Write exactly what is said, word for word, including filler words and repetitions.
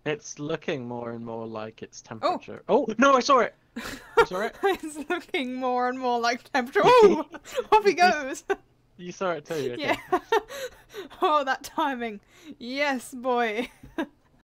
It's looking more and more like its temperature. Oh, oh no, I saw it! You saw it? It's looking more and more like temperature. Oh, off he goes. You saw it too, okay. Yeah. Oh, that timing. Yes, boy.